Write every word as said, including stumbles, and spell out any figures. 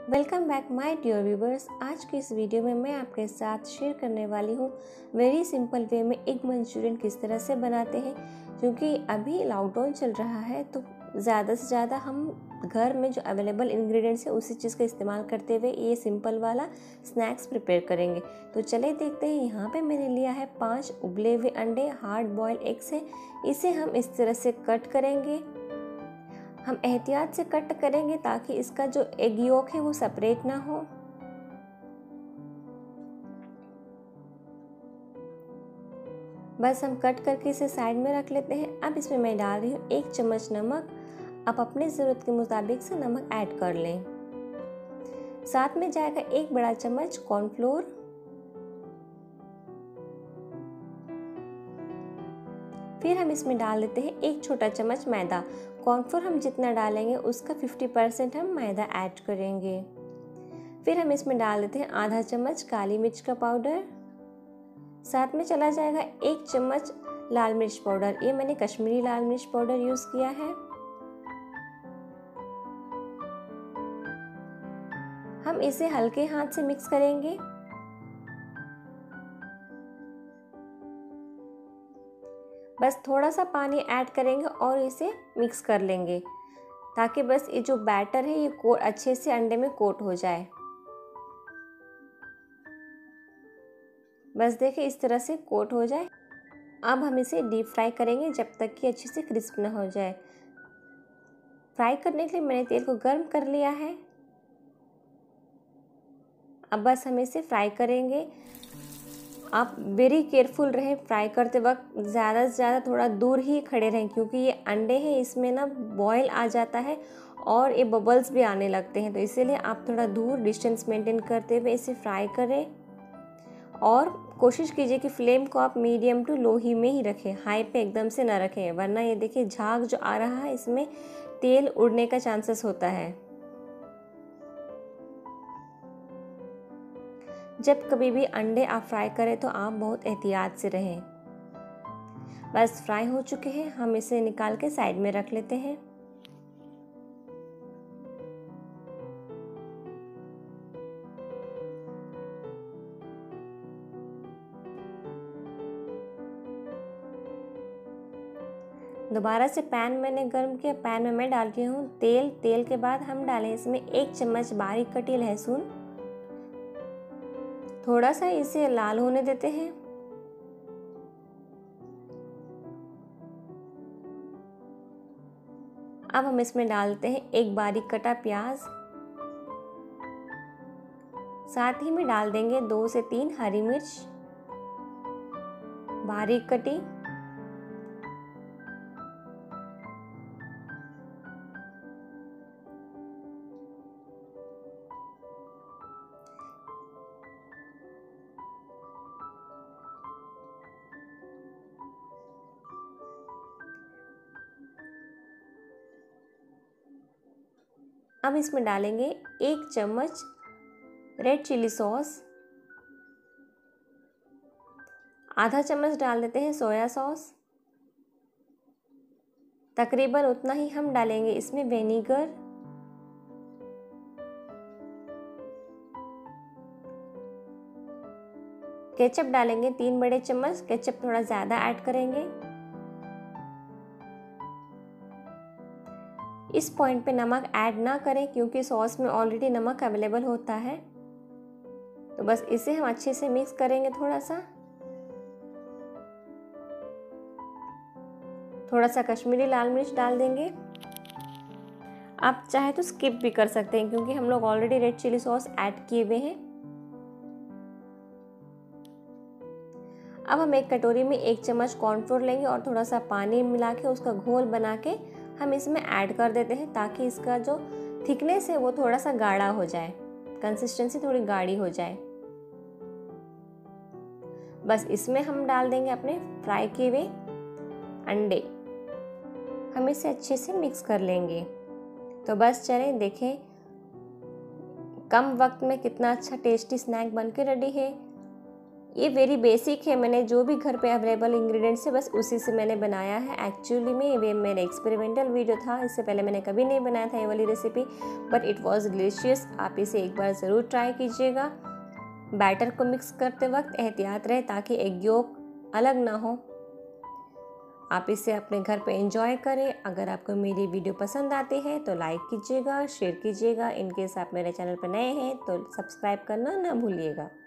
Welcome back my dear viewers. आज की इस वीडियो में मैं आपके साथ शेयर करने वाली हूँ वेरी सिंपल वे में एग मंचूरियन किस तरह से बनाते हैं। क्योंकि अभी लॉकडाउन चल रहा है तो ज़्यादा से ज़्यादा हम घर में जो अवेलेबल इंग्रेडिएंट्स है उसी चीज़ का इस्तेमाल करते हुए ये सिंपल वाला स्नैक्स प्रिपेयर करेंगे। तो चले देखते हैं। यहाँ पे मैंने लिया है पाँच उबले हुए अंडे, हार्ड बॉयल एग्स है। इसे हम इस तरह से कट करेंगे। हम एहतियात से कट करेंगे ताकि इसका जो एग योक है वो सेपरेट ना हो। बस हम कट करके इसे साइड में रख लेते हैं। अब इसमें मैं डाल रही हूँ एक चम्मच नमक। आप अपने ज़रूरत के मुताबिक से नमक ऐड कर लें। साथ में जाएगा एक बड़ा चम्मच कॉर्नफ्लोर, फिर हम इसमें डाल देते हैं एक छोटा चम्मच मैदा। कॉर्नफ्लोर हम जितना डालेंगे उसका पचास परसेंट हम मैदा ऐड करेंगे। फिर हम इसमें डाल देते हैं आधा चम्मच काली मिर्च का पाउडर। साथ में चला जाएगा एक चम्मच लाल मिर्च पाउडर। ये मैंने कश्मीरी लाल मिर्च पाउडर यूज़ किया है। हम इसे हल्के हाथ से मिक्स करेंगे। बस थोड़ा सा पानी ऐड करेंगे और इसे मिक्स कर लेंगे ताकि बस ये जो बैटर है ये कोट अच्छे से अंडे में कोट हो जाए। बस देखिए इस तरह से कोट हो जाए। अब हम इसे डीप फ्राई करेंगे जब तक कि अच्छे से क्रिस्प ना हो जाए। फ्राई करने के लिए मैंने तेल को गर्म कर लिया है। अब बस हम इसे फ्राई करेंगे। आप वेरी केयरफुल रहें फ्राई करते वक्त। ज़्यादा से ज़्यादा थोड़ा दूर ही खड़े रहें क्योंकि ये अंडे हैं, इसमें ना बॉयल आ जाता है और ये बबल्स भी आने लगते हैं। तो इसीलिए आप थोड़ा दूर डिस्टेंस मेंटेन करते हुए इसे फ्राई करें। और कोशिश कीजिए कि फ्लेम को आप मीडियम टू लो ही में ही रखें, हाई पे एकदम से ना रखें, वरना ये देखिए झाग जो आ रहा है इसमें तेल उड़ने का चांसेस होता है। जब कभी भी अंडे आप फ्राई करें तो आप बहुत एहतियात से रहें। बस फ्राई हो चुके हैं, हम इसे निकाल के साइड में रख लेते हैं। दोबारा से पैन मैंने गर्म किया। पैन में मैं डाल रही हूँ तेल। तेल के बाद हम डालें इसमें एक चम्मच बारीक कटी लहसुन। थोड़ा सा इसे लाल होने देते हैं। अब हम इसमें डालते हैं एक बारीक कटा प्याज। साथ ही में डाल देंगे दो से तीन हरी मिर्च बारीक कटी। अब इसमें डालेंगे एक चम्मच रेड चिली सॉस। आधा चम्मच डाल देते हैं सोया सॉस। तकरीबन उतना ही हम डालेंगे इसमें विनेगर। केचप डालेंगे तीन बड़े चम्मच। केचप थोड़ा ज़्यादा ऐड करेंगे। इस पॉइंट पे नमक ऐड ना करें क्योंकि सॉस में ऑलरेडी नमक अवेलेबल होता है। तो बस इसे हम अच्छे से मिक्स करेंगे। थोड़ा सा थोड़ा सा कश्मीरी लाल मिर्च डाल देंगे। आप चाहे तो स्किप भी कर सकते हैं क्योंकि हम लोग already red chilli sauce add किए हुए हैं। अब हम एक कटोरी में एक चम्मच कॉर्नफ्लोर लेंगे और थोड़ा सा पानी मिला के उसका घोल बना के हम इसमें ऐड कर देते हैं ताकि इसका जो थिकनेस है वो थोड़ा सा गाढ़ा हो जाए, कंसिस्टेंसी थोड़ी गाढ़ी हो जाए। बस इसमें हम डाल देंगे अपने फ्राई किए हुए अंडे। हम इसे अच्छे से मिक्स कर लेंगे। तो बस चलें देखें कम वक्त में कितना अच्छा टेस्टी स्नैक बन के रेडी है। ये वेरी बेसिक है, मैंने जो भी घर पे अवेलेबल इंग्रेडिएंट्स है बस उसी से मैंने बनाया है। एक्चुअली में ये मेरा एक्सपेरिमेंटल वीडियो था, इससे पहले मैंने कभी नहीं बनाया था ये वाली recipe, but it was delicious. आप इसे एक बार ज़रूर ट्राई कीजिएगा। बैटर को मिक्स करते वक्त एहतियात रहे ताकि एग योक अलग ना हो। आप इसे अपने घर पे एंजॉय करें। अगर आपको मेरी वीडियो पसंद आती है तो लाइक कीजिएगा, शेयर कीजिएगा। इनकेस आप मेरे चैनल पर नए हैं तो सब्सक्राइब करना ना भूलिएगा।